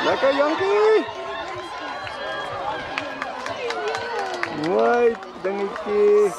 Lekker Jankie. Mooi dingetjie.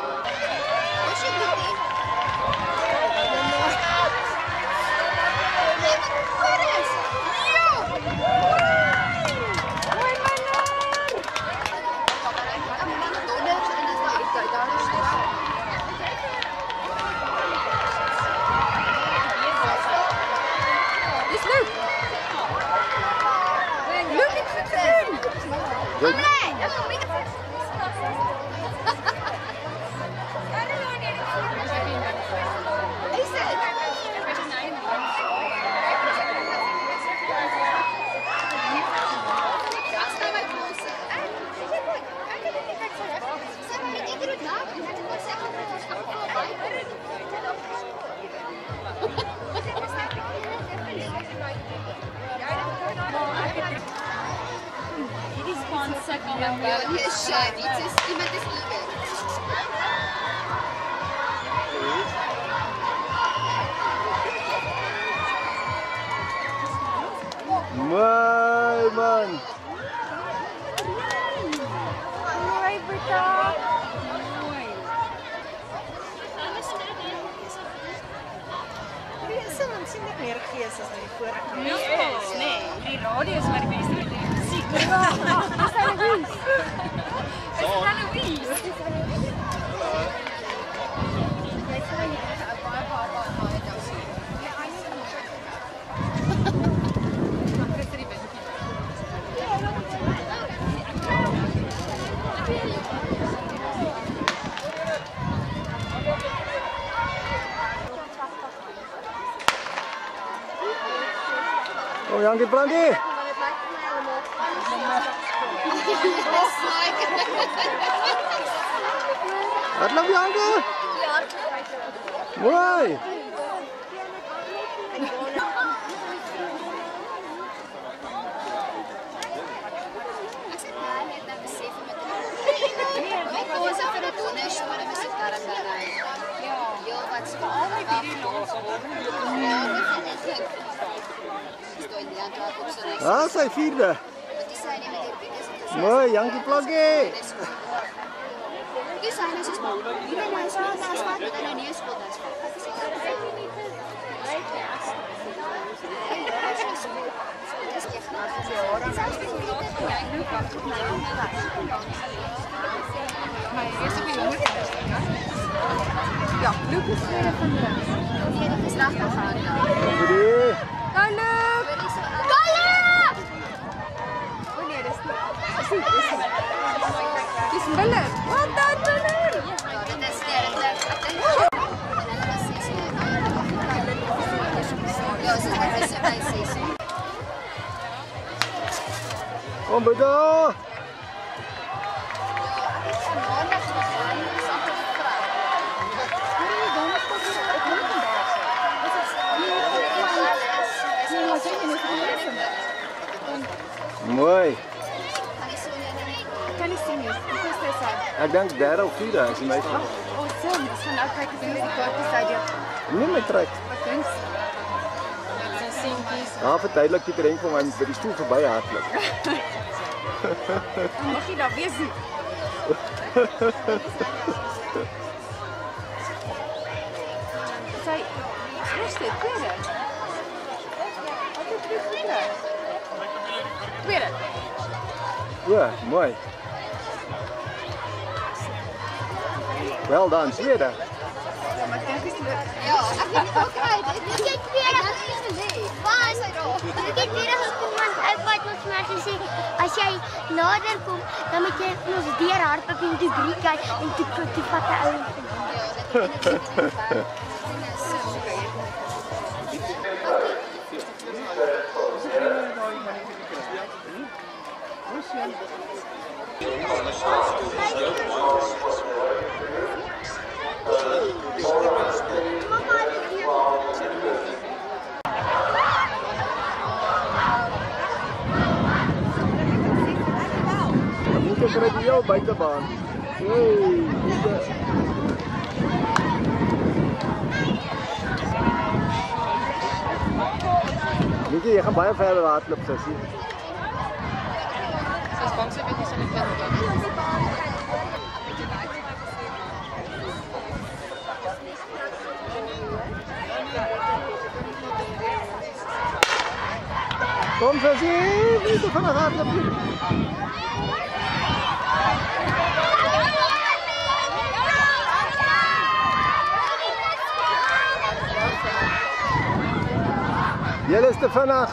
Mooi man. Mooi Berta. Mooi. Sien dit meer gees as die vorige. Nee, die radio is maar die beste met die musiek. Ja, dis Louise. Dis Louise. Oh, Jankie Plankie. Wat loop Jankie? Mooi. Ah, sy vierde. Mooi, Jankie Plankie. Dis hy nou soos maar. Hier nou is wat as wat met hulle nie skool dan. Ja, Luke is weer van die rest. Nee, dit is regtig gaan. Goeie. Gaan Luke! Oh nee, dis nie. Dis Miller. Wat dan Miller? Ja, dit is sterk. Ja, so dit is by 6. Kom by daar. Mooi. Kan nie sien nie. Hoe is dit sy? Ek dink derde of vierde as jy my vra. Oh, so, ons gaan nou kyk as hulle die kaartjie stadium. Nee, my trek. Wat dink jy? Dit is seentjies. Ja, verduidelik die drink vir my by die stoel verby hardloop. Mag jy daar wees nie? Sy, eerste, tweede. Wat is die tweede? Tweede. Ja, mooi. Wel dan, tweede. Ja, maar dink is dit. Ja, ek het dit ook uit. Dit kyk weer as jy gesê. Waar is hy daar? Ek het weer gekom want uit wat ons maar gesê, as jy nader kom, dan moet jy ons deur hardloop en toe 3 kyk en toe vat 'n ou. Ja, dit is Dit is net jou buitebaan. Hey, Netjie, jy gaan baie verder hardloop, sussie. Sy is bang sy weet nie sy moet kan. Kom sussie, nie te vinnig hardloop nie. Julle is te vinnig.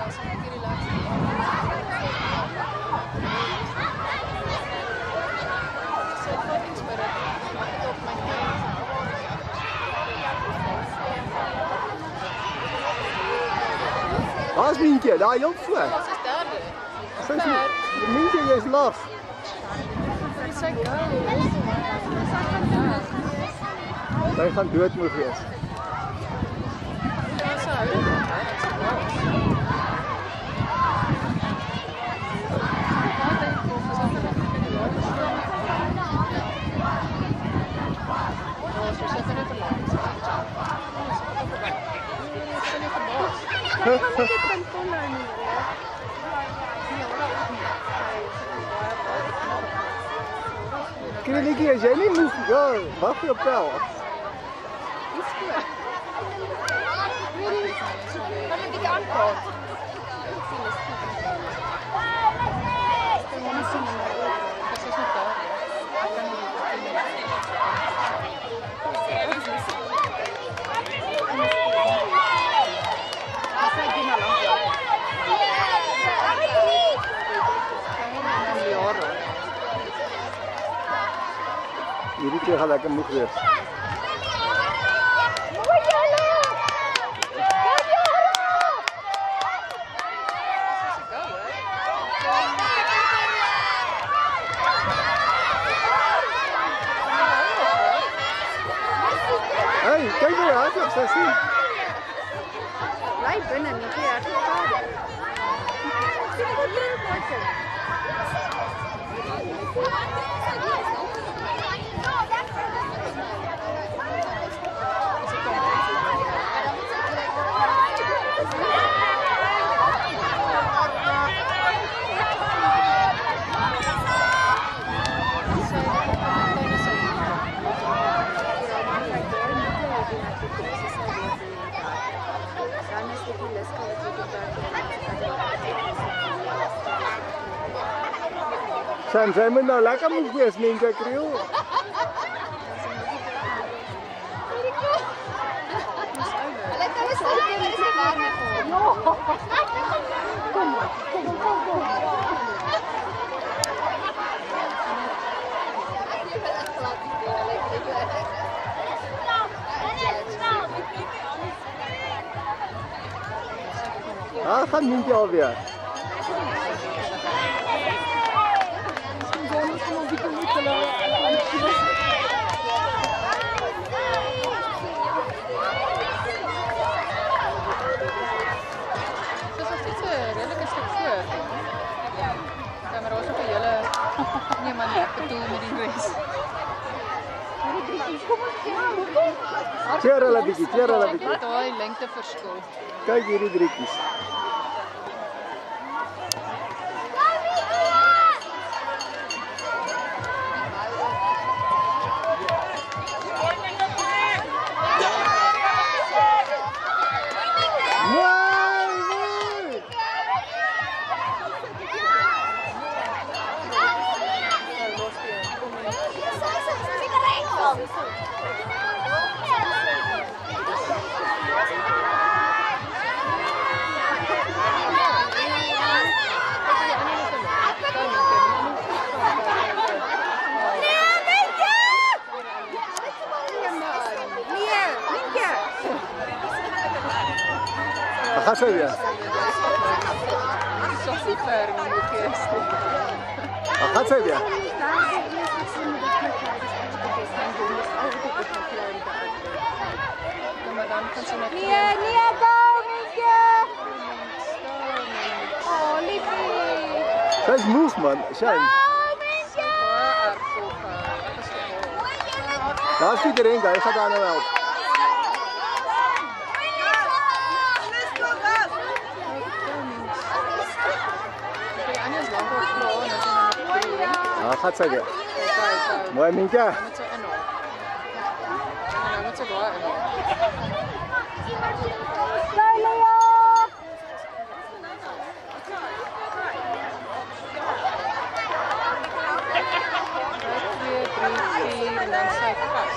Waar is Mientje? Daar heel voor. Sy is derde. Sy is Mientje, jy is laf. Sy gaan. Sy gaan doodmoeg wees. Ja, sy hou dit. Krieletjie, as jy nie moef, ja, wag vir jou pel. Kan jy bietjie aanpraat? Hierdie keer gaan lekker moeg wees. Hey, kyk hoe hardloop sy sien. Bly binne, nie te hard gevaar. Sien wat terug maak. Sy moet nou lekker moeg wees, Mientje Kriel. Ah, gaan Mientje alweer. Cheer hulle bietjie, cheer hulle bietjie. Daai lengte verskil. Kyk hierdie drietjies. Gaan sy weer. Gaan sy weer. Nee, go, Mientje. Oh, liefie. Sy is moeg man, Shane. Daar is Pieter Henk, hy gaat daar nou help. gaat sy weer. Mooi Mientje. Dan moet sy inhaal. En dan moet sy daar inhaal. En dan sy vast.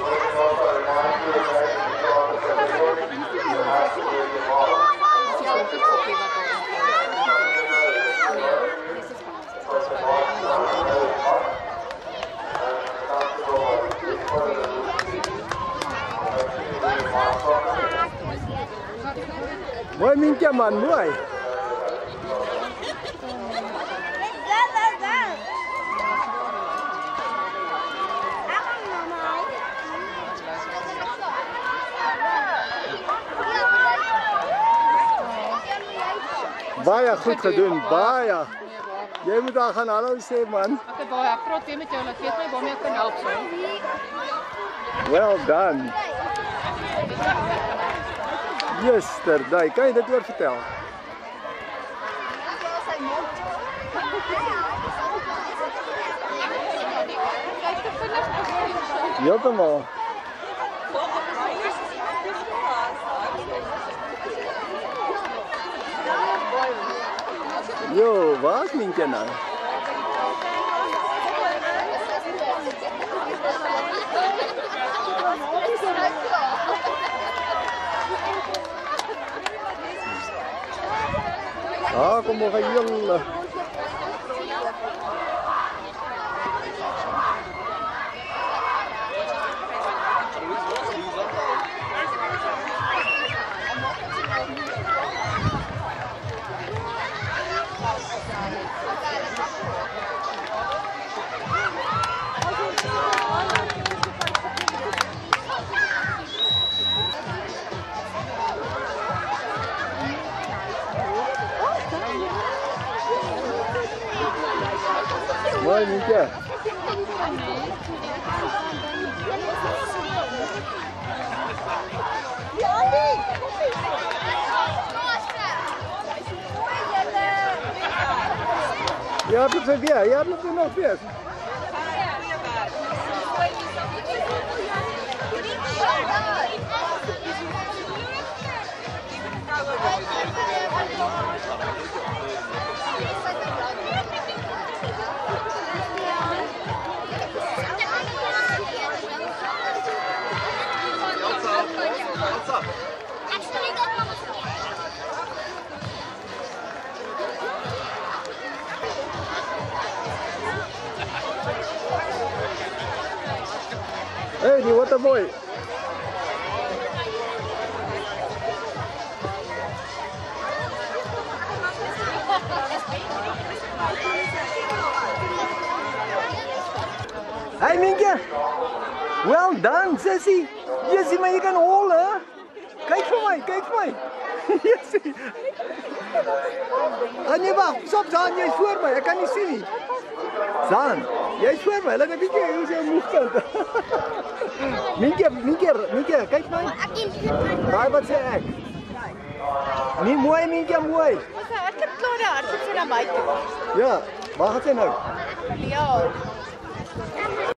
Mooi Mientje man, mooi. Baie goed gedoen, baie. Jy moet daar gaan hallo sê man. Okay, baie, ek praat weer met jou, laat weet my waarmee ek kan help so. Well done. Yesterday, kan jy dit oor vertel? Heeltemal. Yo, waar is Mientje nou? Ah, kom maar heel. Mooi Mientje. Ja, hardloop sy weer, jy hardloop nog weer. Hey, die waterboy. Hey Mientje. Well done, sissy. Jessie, maar jy kan hol, hè? Kyk vir my, kyk vir my. Jessie. Nee, wag, stop, Zaan, jy is voor my. Ek kan nie sien nie. Zaan, jy is voor my. Laat ek bietjie hoe sy moeg vind. Mientje, kyk my. Daai wat sê ek. Nie mooi Mientje, mooi. Ek het klaar daar, ek sit na buite. Ja, waar gaan sy nou? Ja.